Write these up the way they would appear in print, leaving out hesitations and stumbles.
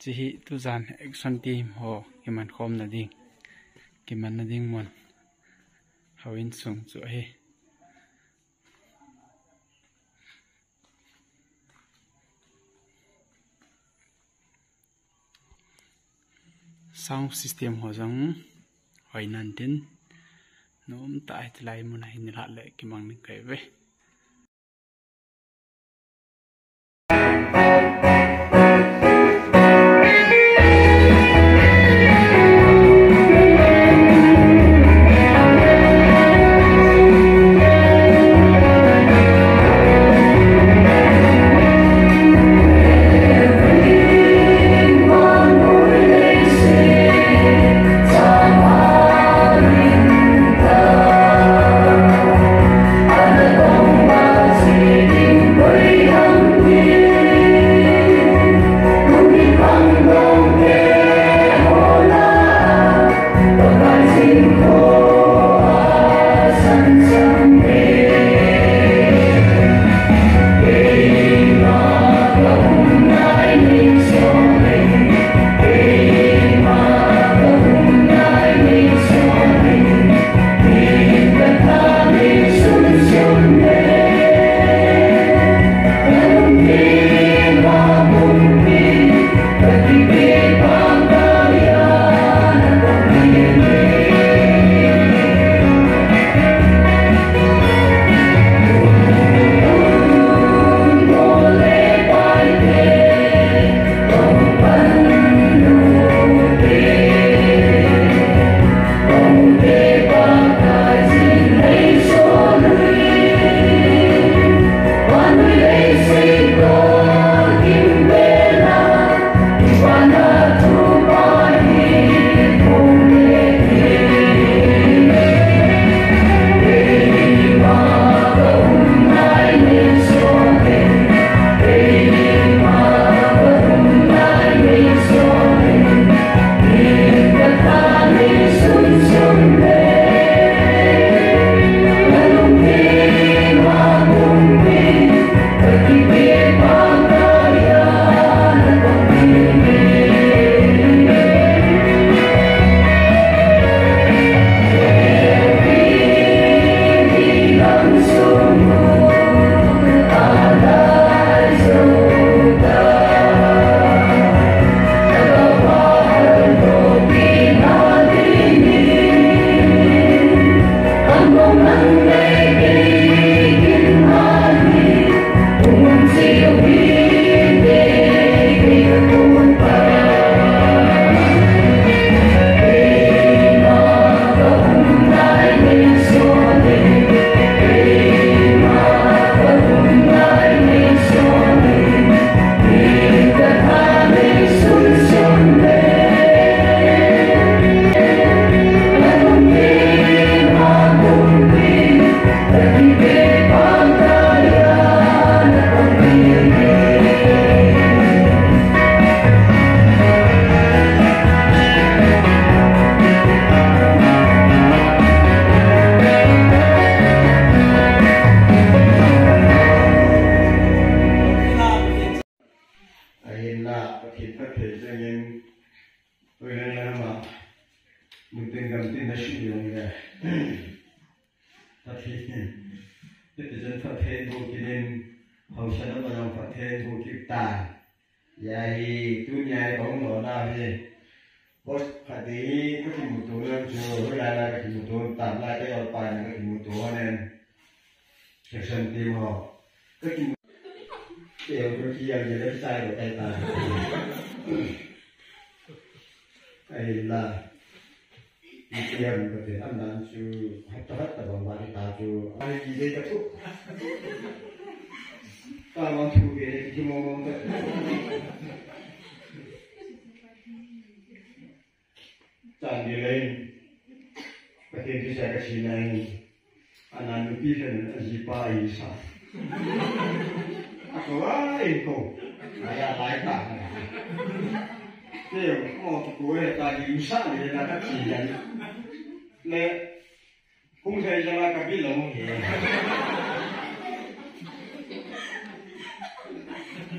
chỉ hi tu dàn action team ho kiman khom na ding kiman na ding mon hawin sung chu hi sound system ho jang hoi nan tin nom ta lai mun hai ni la le kimang ni kai ve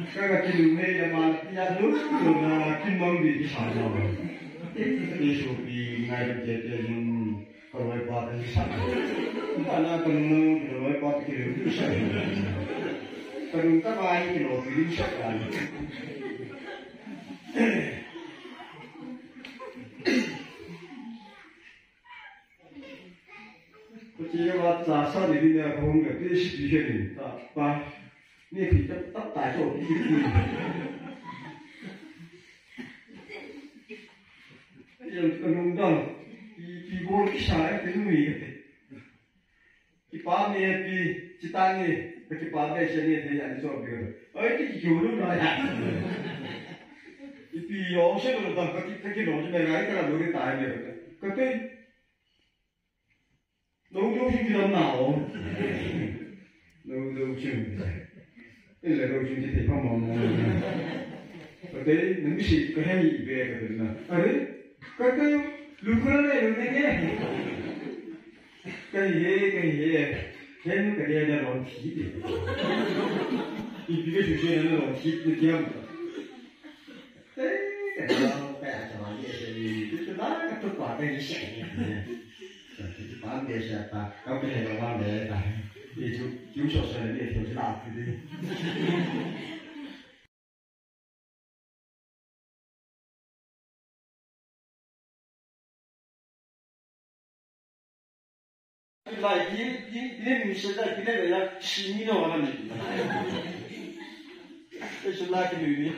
cái kinh này là mà nhà nước là kinh mong bị sản rồi đi số bị ngày được chết nhưng còn lại qua cái sản đó là còn lại qua cái điều sản còn các bạn cái đồ bị sản là chỉ là giả sử đi nhà không được cái sự gì hết taนี่ผีจะตัดตายโจทย์ที่ดียังกำลังดังปีโบนที่ใช้เป็นมือที่ป้าเมียปีจิตานี่ที่ป้าได้เช่นนี้ที่อันนี้ชอบเยอะเอ้ยที่อยู่รู้หน่อยที่ปียอมเช่นนั้นก็ที่น้องจะไม่ไงก็เราดูได้ตายเลยก็เป็นน้องดูชิมหนาวน้องดูชิมcái là đồ chuyện thì không mong muốn ở đây những cái cái hay về cái đó ở đấy cái lúc đó này lúc này cái gì thêm cái gì là lòng thịt thì cái chuyện này là lòng thịt được chưa đấy cái đó cái cho bạn biết thì cái đó cái tốt quá cái gì sẽ thì bạn biết sẽ ta có cái này là bạn để ta đi chú cho xe đi theo cái đạp thì đi lại cái mình sẽ lại cái này là xin nhiều mà mình cái số lại cái gì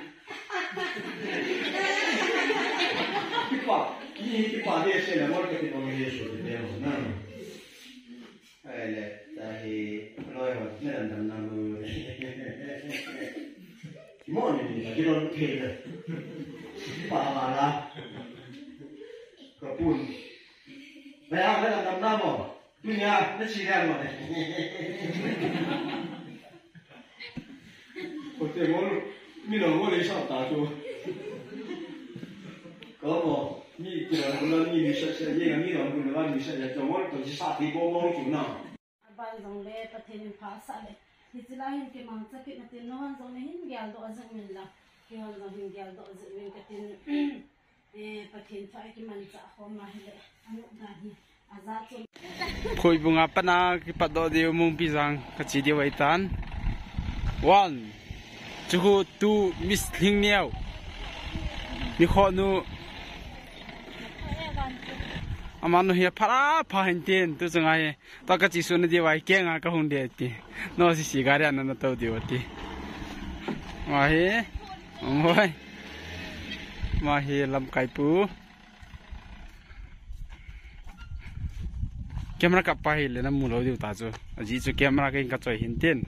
cái quả đây sẽ là một cái đồ nghề số để đeo nè là thì nói họ mới làm năm mỗi người cái đó thế rồi bà là có buồn mẹ ăn cái làm năm rồi tôi nhà nó chỉ đen rồi có thể mình nó mua lấy sao ta cho có một như kiểu là như sẽ như là như là mình là mình sẽ cho mỗi tổ chức sát thì có mong chủ nào ban dòng lệ bắt thêm phá sa lệ thì chỉ là hình cái mang chắc cái tiền nó han dòng này hình gel độ azang mình là cái han dòng hình gel độ azang mình cái tiền bắt thêm phải cái mang chắc hôm nay lệ anh cũng đã đi azat Phoibung apa na kipat do dia umum pisang kecil dia waitan 1 2 2 misling niau ni kho nu amano hiya phara phain ten tu changai ta ka chi sun dia wai kenga ka hun de ti no si sigari an na to dia ti ma he oi ma he lam kai pu camera ka pai le na mu lo diu ta chu ji chu camera ka in ka choi hin ten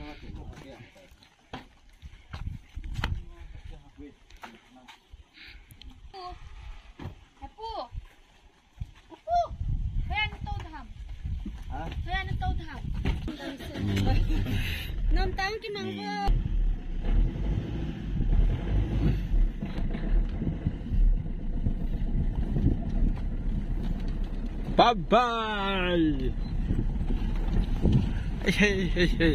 nằm tao cái măng vơ bye bye hey hey hey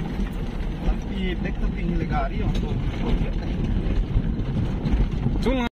tapi tek tapi legari untuk